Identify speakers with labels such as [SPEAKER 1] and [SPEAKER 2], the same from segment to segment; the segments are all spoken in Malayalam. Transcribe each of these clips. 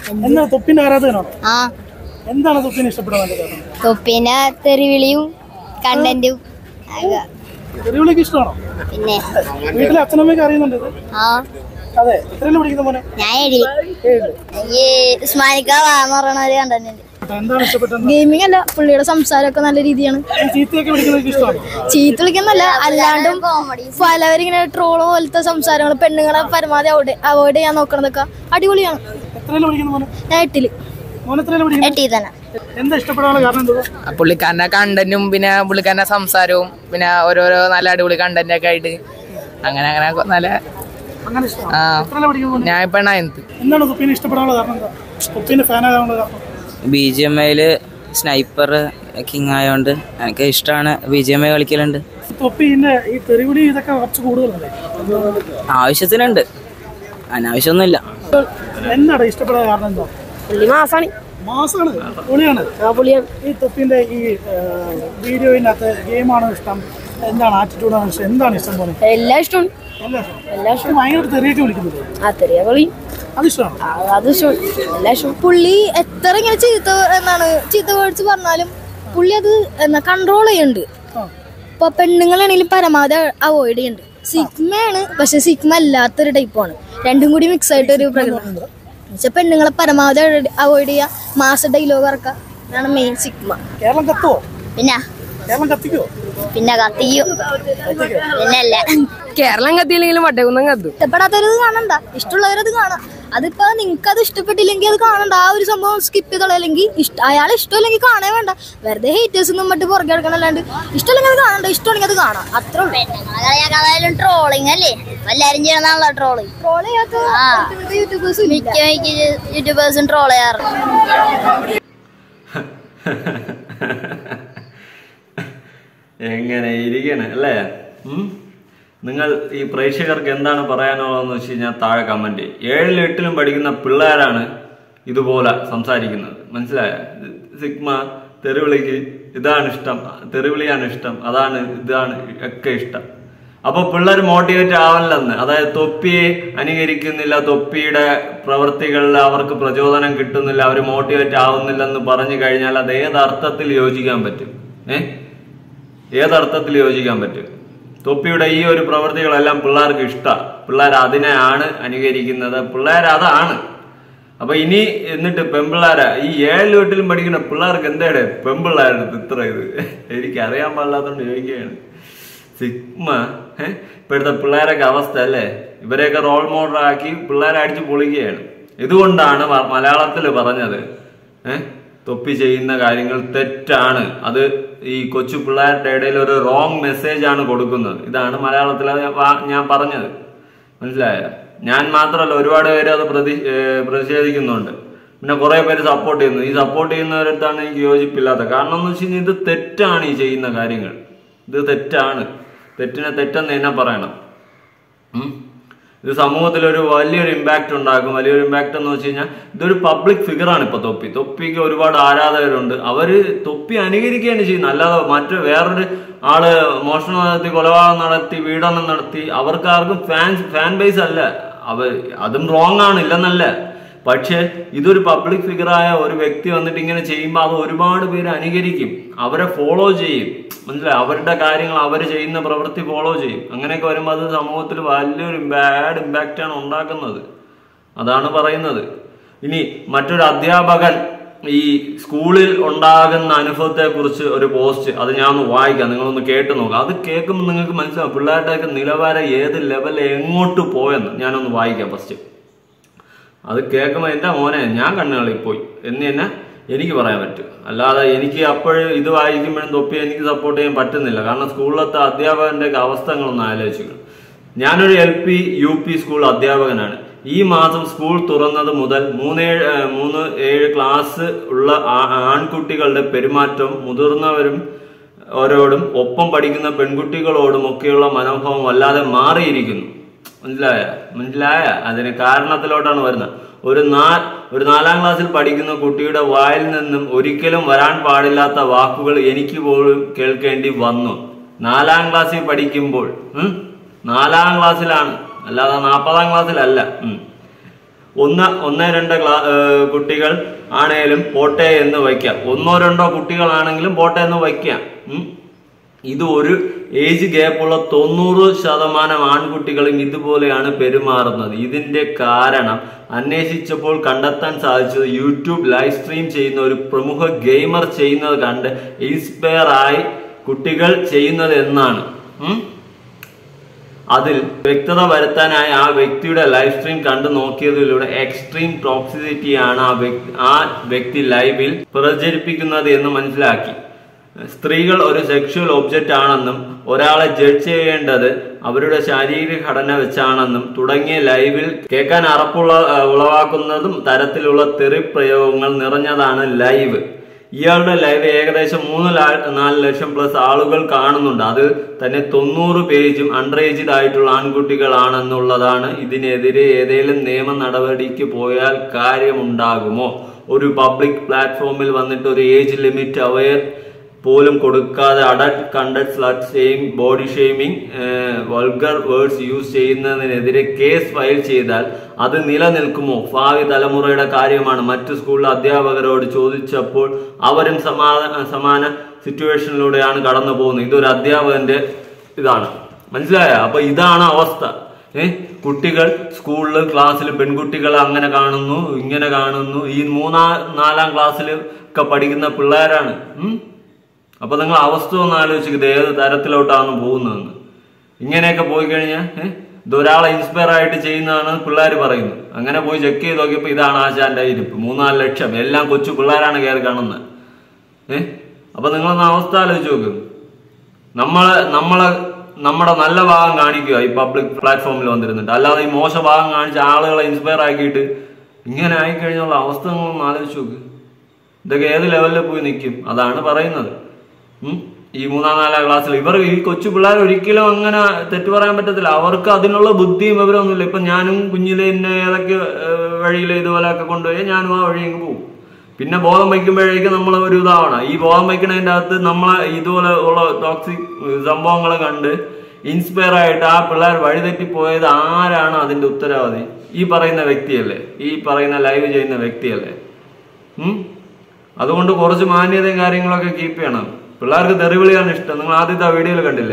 [SPEAKER 1] എന്നാ തൊപ്പിന്റെ ആരാധകനാണോ? എന്താണ് തൊപ്പിനെ ഇഷ്ടപ്പെടാൻ കാരണം?
[SPEAKER 2] തൊപ്പിന്റെ തെറിവിളിയും കണ്ടന്റും.
[SPEAKER 1] തെറിവിളിക്ക് ഇഷ്ടമാണോ? പിന്നെ വീട്ടിലെ അച്ഛനമ്മയൊക്കെ അറിയുന്നുണ്ട്? അതെ. എത്രയിലും പഠിക്കുന്ന മോനെ?
[SPEAKER 2] ഗെയിമിംഗ് അല്ല, പുള്ളിയുടെ സംസാരമൊക്കെ നല്ല രീതിയാണ്. ചീത്ത വിളിക്കുന്നല്ല, അല്ലാണ്ടും പലവരിങ്ങനെ ട്രോള് പോലത്തെ സംസാരങ്ങൾ, പെണ്ണുങ്ങളെ പരമാവധി അവോയ്ഡ് ചെയ്യാൻ നോക്കണതൊക്കെ അടിപൊളിയാണ്. ഞാൻ 8ല്.
[SPEAKER 3] പുള്ളിക്കാരന്റെ കണ്ടന്റും പിന്നെ പുള്ളിക്കാരന്റെ സംസാരവും പിന്നെ ഓരോരോ നല്ല അടിപൊളി കണ്ടന്റ് ഒക്കെ ആയിട്ട് അങ്ങനെ അങ്ങനെ നല്ല. ഞാൻ ഇപ്പൊ 9th.
[SPEAKER 4] BGMI സ്നൈപ്പർ കിങ് ആയതുകൊണ്ട് എനിക്ക് ഇഷ്ടമാണ്. BGMI കളിക്കലുണ്ട്. ആവശ്യത്തിനുണ്ട്, അനാവശ്യമൊന്നുമില്ല.
[SPEAKER 1] എന്താണ് ഇഷ്ടപ്പെടാൻ കാരണം? എന്താ? മാസാണ്, പൊളിയാണ്. ഈ തൊപ്പിന്റെ ഈ വീഡിയോയിനകത്ത് ഗെയിമാണോ ഇഷ്ടം, എന്താണ് ആറ്റിറ്റ്യൂഡാണോ ഇഷ്ടം, എന്താണ് ഇഷ്ടം പോലെ?
[SPEAKER 2] എല്ലാം ഇഷ്ടമാണ്.
[SPEAKER 1] ഭയങ്കര തെറിയൊക്കെ വിളിക്കുന്നത്
[SPEAKER 2] പുള്ളി എത്ര ഇങ്ങനെ ചീത്ത വേർഡ്സ് പറഞ്ഞാലും പുള്ളി അത് കൺട്രോൾ ചെയ്യുന്നുണ്ട്. ഇപ്പൊ പെണ്ണുങ്ങളാണെങ്കിലും പരമാവധി അവോയ്ഡ് ചെയ്യുന്നുണ്ട്. സിഗ്മയാണ്, പക്ഷെ സിഗ്മ അല്ലാത്തൊരു ടൈപ്പാണ്. രണ്ടും കൂടി മിക്സ് ആയിട്ട് ഒരു പ്രകൃതം. പക്ഷെ പെണ്ണുങ്ങളെ പരമാവധി അവോയ്ഡ് ചെയ്യുക, മാസ ഡയലോഗ് ഇറക്കുക, അതാണ് മെയിൻ സിഗ്മ.
[SPEAKER 1] കേരളം കത്തുവോ?
[SPEAKER 2] കത്തിക്കോ? പിന്നല്ല,
[SPEAKER 3] കേരളം കത്തിയില്ലെങ്കിലും വട്ടകുന്നം കത്തും.
[SPEAKER 2] ഇഷ്ടപ്പെടാത്തവരത് കാണണ്ട, ഇഷ്ടമുള്ളവരത് കാണാം. അതിപ്പോ നിങ്ങൾക്ക് അത് ഇഷ്ടപ്പെട്ടില്ലെങ്കിൽ അത് കാണണ്ട. ആ ഒരു സംഭവം സ്കിപ്പ് ചെയ്തോളല്ലെങ്കിൽ അയാളെ ഇഷ്ടമില്ലെങ്കിൽ കാണാൻ വേണ്ട. വെറുതെ ഹേറ്റേഴ്സ് ഒന്നും മറ്റു പുറകെ എടുക്കണം. അല്ലാണ്ട് ഇഷ്ടമില്ലെങ്കിൽ അത് കാണണ്ട, ഇഷ്ടമാണെങ്കിൽ അത് കാണാം. അത്ര ട്രോളിങ് അല്ലേ എല്ലാരും ചെയ്യണമെന്നാണല്ലോ. ട്രോൾ ചെയ്യാത്ത യൂട്യൂബേഴ്സും ട്രോൾ ചെയ്യാറുണ്ട്.
[SPEAKER 5] എങ്ങനെ ഇരിക്കണേ അല്ലേ? നിങ്ങൾ ഈ പ്രേക്ഷകർക്ക് എന്താണ് പറയാനുള്ളതെന്ന് വെച്ച് കഴിഞ്ഞാൽ താഴെ കമന്റ് ചെയ്യും. 7ലും 8ലും പഠിക്കുന്ന പിള്ളേരാണ് ഇതുപോലെ സംസാരിക്കുന്നത്, മനസ്സിലായ? സിഗ്മ തെറിവിളിക്ക് ഇതാണ് ഇഷ്ടം, തെറിവിളിയാണ് ഇഷ്ടം, അതാണ് ഇതാണ് ഒക്കെ ഇഷ്ടം. അപ്പൊ പിള്ളേർ മോട്ടിവേറ്റ് ആവല്ലെന്ന്, അതായത് തൊപ്പിയെ അനുകരിക്കുന്നില്ല, തൊപ്പിയുടെ പ്രവൃത്തികളിൽ അവർക്ക് പ്രചോദനം കിട്ടുന്നില്ല, അവർ മോട്ടിവേറ്റ് ആവുന്നില്ലെന്ന് പറഞ്ഞു കഴിഞ്ഞാൽ അത് ഏതർത്ഥത്തിൽ യോജിക്കാൻ പറ്റും? ഏതർത്ഥത്തിൽ യോജിക്കാൻ പറ്റും? തൊപ്പിയുടെ ഈ ഒരു പ്രവൃത്തികളെല്ലാം പിള്ളേർക്ക് ഇഷ്ടമാണ്, പിള്ളേർ അതിനെയാണ് അനുകരിക്കുന്നത്, പിള്ളേർ അതാണ്. അപ്പൊ ഇനി എന്നിട്ട് പെൺപിള്ളേരാ ഈ 7ലും 8ലും പഠിക്കുന്ന പിള്ളേർക്ക് എന്താണ് പെൺപിള്ളേരുടെ ഇത്ര ഇത് എനിക്കറിയാൻ പാടില്ലാത്തോണ്ട് ചോദിക്കുകയാണ്. സിഗ്മ ഇപ്പോഴത്തെ പിള്ളേരൊക്കെ അവസ്ഥ അല്ലേ? ഇവരെയൊക്കെ റോൾ മോഡലാക്കി പിള്ളേരെ അടിച്ചു പൊളിക്കുകയാണ്. ഇതുകൊണ്ടാണ് മലയാളത്തിൽ പറഞ്ഞത് തൊപ്പി ചെയ്യുന്ന കാര്യങ്ങൾ തെറ്റാണ്, അത് ഈ കൊച്ചു പിള്ളേരുടെ ഇടയിൽ ഒരു റോങ് മെസ്സേജ് ആണ് കൊടുക്കുന്നത്. ഇതാണ് മലയാളത്തിൽ ഞാൻ പറഞ്ഞത്, മനസ്സിലായ? ഞാൻ മാത്രമല്ല, ഒരുപാട് പേര് അത് പ്രതിഷേധിക്കുന്നുണ്ട്. പിന്നെ കുറെ പേര് സപ്പോർട്ട് ചെയ്യുന്നു. ഈ സപ്പോർട്ട് ചെയ്യുന്നവരടുത്താണ് എനിക്ക് യോജിപ്പില്ലാത്ത കാരണം എന്ന് വെച്ച് കഴിഞ്ഞാൽ ഇത് തെറ്റാണ്. ഈ ചെയ്യുന്ന കാര്യങ്ങൾ ഇത് തെറ്റാണ്. തെറ്റിനെ തെറ്റെന്ന് തന്നെ പറയണം. ഇത് സമൂഹത്തിൽ ഒരു വലിയൊരു ഇമ്പാക്ട് ഉണ്ടാക്കും. വലിയൊരു ഇമ്പാക്ട് എന്ന് വെച്ച് കഴിഞ്ഞാൽ ഇതൊരു പബ്ലിക് ഫിഗറാണ്. ഇപ്പൊ തൊപ്പിക്ക് ഒരുപാട് ആരാധകരുണ്ട്. അവര് തൊപ്പി അനുകരിക്കുകയാണ് ചെയ്യുന്നത്. അല്ലാതെ വേറൊരു ആള് മോഷണം നടത്തി, കൊലപാതകം നടത്തി, പീഡനം നടത്തി അവർക്കാർക്കും ഫാൻ ബേസ് അല്ല. അതും റോങ് ആണ്, ഇല്ലെന്നല്ല. പക്ഷെ ഇതൊരു പബ്ലിക് ഫിഗറായ ഒരു വ്യക്തി വന്നിട്ട് ഇങ്ങനെ ചെയ്യുമ്പോൾ അത് ഒരുപാട് പേര് അനുകരിക്കും, അവരെ ഫോളോ ചെയ്യും, മനസ്സിലായി? അവരുടെ കാര്യങ്ങൾ, അവർ ചെയ്യുന്ന പ്രവൃത്തി ഫോളോ ചെയ്യും. അങ്ങനെയൊക്കെ വരുമ്പോൾ അത് സമൂഹത്തിൽ വലിയൊരു ബാഡ് ഇമ്പാക്റ്റ് ആണ് ഉണ്ടാക്കുന്നത്. അതാണ് പറയുന്നത്. ഇനി മറ്റൊരു അധ്യാപകൻ ഈ സ്കൂളിൽ ഉണ്ടാകുന്ന അനുഭവത്തെ കുറിച്ച് ഒരു പോസ്റ്റ്, അത് ഞാൻ ഒന്ന് വായിക്കാം, നിങ്ങളൊന്ന് കേട്ട് നോക്കാം. അത് കേൾക്കുമ്പോൾ നിങ്ങൾക്ക് മനസ്സിലാവും പിള്ളേരുടെയൊക്കെ നിലവാരം ഏത് ലെവലിൽ എങ്ങോട്ട് പോയെന്ന്. ഞാനൊന്ന് വായിക്കാം ഫസ്റ്റ്. അത് കേൾക്കുമ്പോൾ എൻ്റെ മോനെ ഞാൻ കണ്ണുകളിൽ പോയി എന്ന് തന്നെ എനിക്ക് പറയാൻ പറ്റും. അല്ലാതെ എനിക്ക് അപ്പോഴും ഇത് വായിക്കുമ്പോഴും തൊപ്പി എനിക്ക് സപ്പോർട്ട് ചെയ്യാൻ പറ്റുന്നില്ല. കാരണം സ്കൂളിലത്തെ അധ്യാപകൻ്റെയൊക്കെ അവസ്ഥകളൊന്ന് ആലോചിക്കണം. ഞാനൊരു LP UP സ്കൂൾ അധ്യാപകനാണ്. ഈ മാസം സ്കൂൾ തുറന്നത് മുതൽ 3-7 ക്ലാസ് ഉള്ള ആൺകുട്ടികളുടെ പെരുമാറ്റവും മുതിർന്നവരും ഓരോടും ഒപ്പം പഠിക്കുന്ന പെൺകുട്ടികളോടും ഒക്കെയുള്ള മനോഭാവം വല്ലാതെ മാറിയിരിക്കുന്നു. മനസ്സിലായ അതിന് കാരണത്തിലോട്ടാണ് വരുന്നത്. ഒരു 4ാം ക്ലാസ്സിൽ പഠിക്കുന്ന കുട്ടിയുടെ വായിൽ നിന്നും ഒരിക്കലും വരാൻ പാടില്ലാത്ത വാക്കുകൾ എനിക്ക് പോലും കേൾക്കേണ്ടി വന്നു. 4ാം ക്ലാസ്സിൽ പഠിക്കുമ്പോൾ, 4ാം ക്ലാസ്സിലാണ്, അല്ലാതെ 40ാം ക്ലാസ്സിലല്ല. ഒന്ന് രണ്ട് കുട്ടികൾ ആണേലും പോട്ടെ എന്ന് വയ്ക്കാം, 1-2 കുട്ടികളാണെങ്കിലും പോട്ടെ എന്ന് വയ്ക്കാം. ഇത് ഒരു ഏജ് ഗ്യാപ്പുള്ള 90% ആൺകുട്ടികളും ഇതുപോലെയാണ് പെരുമാറുന്നത്. ഇതിന്റെ കാരണം അന്വേഷിച്ചപ്പോൾ കണ്ടെത്താൻ സാധിച്ചത് യൂട്യൂബ് ലൈവ് സ്ട്രീം ചെയ്യുന്ന ഒരു പ്രമുഖ ഗെയിമർ ചെയ്യുന്നത് കണ്ട് ഇൻസ്പയർ ആയി കുട്ടികൾ ചെയ്യുന്നത് എന്നാണ്. അതിൽ വ്യക്തത വരുത്താനായി ആ വ്യക്തിയുടെ ലൈവ് സ്ട്രീം കണ്ടു നോക്കിയതിലൂടെ എക്സ്ട്രീം ടോക്സിസിറ്റിയാണ് ആ വ്യക്തി ലൈവിൽ പ്രചരിപ്പിക്കുന്നത് എന്ന് മനസ്സിലാക്കി. സ്ത്രീകൾ ഒരു സെക്ഷുവൽ ഒബ്ജക്റ്റ് ആണെന്നും ഒരാളെ ജഡ്ജ് ചെയ്യേണ്ടത് അവരുടെ ശാരീരിക ഘടന വെച്ചാണെന്നും തുടങ്ങിയ ലൈവിൽ കേൾക്കാൻ ഉളവാക്കുന്നതും തരത്തിലുള്ള തെറി പ്രയോഗങ്ങൾ നിറഞ്ഞതാണ് ലൈവ്. ഇയാളുടെ ലൈവ് ഏകദേശം 3-4 ലക്ഷം പ്ലസ് ആളുകൾ കാണുന്നുണ്ട്. അതിൽ തന്നെ 90 പേജും അണ്ടർ ഏജ്ഡ് ആയിട്ടുള്ള ആൺകുട്ടികളാണെന്നുള്ളതാണ്. ഇതിനെതിരെ ഏതെങ്കിലും നിയമ നടപടിക്ക് പോയാൽ കാര്യമുണ്ടാകുമോ? ഒരു പബ്ലിക് പ്ലാറ്റ്ഫോമിൽ വന്നിട്ട് ഒരു ഏജ് ലിമിറ്റ് അവയർ പോലും കൊടുക്കാതെ adult content, slut shaming, body shaming, vulgar words use ചെയ്യുന്നതിനെതിരെ കേസ് ഫയൽ ചെയ്താൽ അത് നിലനിൽക്കുമോ? ഭാവി തലമുറയുടെ കാര്യമാണ്. മറ്റു സ്കൂളിലെ അധ്യാപകരോട് ചോദിച്ചപ്പോൾ അവരും സമാന സിറ്റുവേഷനിലൂടെയാണ് കടന്നു പോകുന്നത്. ഇതൊരു അധ്യാപകന്റെ ഇതാണ്, മനസ്സിലായ? അപ്പൊ ഇതാണ് അവസ്ഥ. കുട്ടികൾ സ്കൂളിൽ ക്ലാസ്സിൽ പെൺകുട്ടികൾ അങ്ങനെ കാണുന്നു, ഇങ്ങനെ കാണുന്നു. ഈ 3-4 ക്ലാസ്സിലൊക്കെ പഠിക്കുന്ന പിള്ളേരാണ്. അപ്പൊ നിങ്ങൾ അവസ്ഥ ഒന്ന് ആലോചിക്കുന്നത് ഏത് തരത്തിലോട്ടാണ് പോകുന്നതെന്ന്. ഇങ്ങനെയൊക്കെ പോയി കഴിഞ്ഞാൽ ഇതൊരാളെ ഇൻസ്പയർ ആയിട്ട് ചെയ്യുന്നതാണ് പിള്ളേർ പറയുന്നത്. അങ്ങനെ പോയി ചെക്ക് ചെയ്ത് നോക്കിയപ്പോ ഇതാണ് ആശാന്റെ ഇരിപ്പ്. 3-4 ലക്ഷം എല്ലാം കൊച്ചു പിള്ളേരാണ് കയറി കാണുന്നത്. അപ്പൊ നിങ്ങളൊന്ന് അവസ്ഥ ആലോചിച്ച് നോക്കും. നമ്മുടെ നല്ല ഭാഗം കാണിക്കുക ഈ പബ്ലിക് പ്ലാറ്റ്ഫോമിൽ വന്നിരുന്നുണ്ട്, അല്ലാതെ ഈ മോശ ഭാഗം കാണിച്ച് ആളുകളെ ഇൻസ്പയർ ആക്കിയിട്ട് ഇങ്ങനെ ആയിക്കഴിഞ്ഞുള്ള അവസ്ഥ നിങ്ങളൊന്ന് ആലോചിച്ച് നോക്ക്. ഇതൊക്കെ ഏത് ലെവലിൽ പോയി നിൽക്കും? അതാണ് പറയുന്നത്. ഈ 3-4 ക്ലാസ്സിൽ ഈ കൊച്ചു പിള്ളേർ ഒരിക്കലും അങ്ങനെ തെറ്റ് പറയാൻ പറ്റത്തില്ല. അവർക്ക് അതിനുള്ള ബുദ്ധിയും വിവരമൊന്നുമില്ല. ഇപ്പൊ ഞാനും കുഞ്ഞിലെ എന്നെ ഏതൊക്കെ വഴിയിൽ ഇതുപോലെയൊക്കെ കൊണ്ടുപോയി ഞാനും ആ വഴി അങ്ങ് പോകും. പിന്നെ ബോധം വയ്ക്കുമ്പോഴേക്കും നമ്മൾ ഒരു ഇതാവണം. ഈ ബോധം വയ്ക്കുന്നതിൻ്റെ അകത്ത് നമ്മളെ ഇതുപോലെ ഉള്ള ടോക്സിക് സംഭവങ്ങൾ കണ്ട് ഇൻസ്പയർ ആയിട്ട് ആ പിള്ളേർ വഴിതെറ്റിപ്പോയത് ആരാണ് അതിന്റെ ഉത്തരവാദി? ഈ പറയുന്ന വ്യക്തിയല്ലേ, ഈ പറയുന്ന ലൈവ് ചെയ്യുന്ന വ്യക്തിയല്ലേ? അതുകൊണ്ട് കുറച്ച് മാന്യതയും കാര്യങ്ങളൊക്കെ കീപ്പ് ചെയ്യണം. പിള്ളേർക്ക് തെറിവിളിയാണ് ഇഷ്ടം. നിങ്ങൾ ആദ്യത്തെ ആ വീഡിയോയിൽ കണ്ടില്ലേ?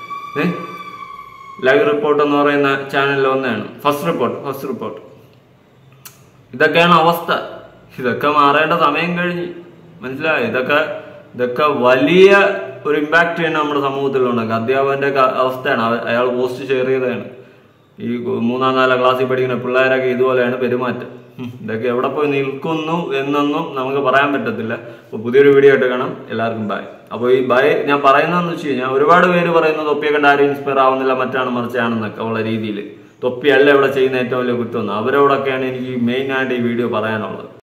[SPEAKER 5] ലൈവ് റിപ്പോർട്ട് എന്ന് പറയുന്ന ചാനലിൽ വന്നതാണ്. First report. ഇതൊക്കെയാണ് അവസ്ഥ. ഇതൊക്കെ മാറേണ്ട സമയം കഴിഞ്ഞ്, മനസ്സിലായോ? ഇതൊക്കെ വലിയ ഒരു ഇമ്പാക്ട് തന്നെ നമ്മുടെ സമൂഹത്തിലുണ്ടാക്കുക. അധ്യാപകന്റെ അവസ്ഥയാണ്. അയാൾ പോസ്റ്റ് ഷെയർ ചെയ്തതാണ്. ഈ 3-4 ക്ലാസ്സിൽ പഠിക്കുന്ന പിള്ളേരൊക്കെ ഇതുപോലെയാണ് പെരുമാറ്റം. ഇതൊക്കെ എവിടെ പോയി നിൽക്കുന്നു എന്നൊന്നും നമുക്ക് പറയാൻ പറ്റത്തില്ല. അപ്പോൾ പുതിയൊരു വീഡിയോ ആയിട്ട് കാണാം. എല്ലാവർക്കും ബൈ. അപ്പോൾ ഈ ബൈ ഞാൻ പറയുന്നതെന്ന് വെച്ച് കഴിഞ്ഞാൽ ഒരുപാട് പേര് പറയുന്നത് തൊപ്പിയെ കണ്ട് ആരും ഇൻസ്പയർ ആവുന്നില്ല, മറ്റാണ് മറിച്ചാണെന്നൊക്കെ ഉള്ള രീതിയിൽ. തൊപ്പിയല്ല ഇവിടെ ചെയ്യുന്ന ഏറ്റവും വലിയ കുറ്റമൊന്നും. അവരോടൊക്കെയാണ് എനിക്ക് മെയിനായിട്ട് ഈ വീഡിയോ പറയാനുള്ളത്.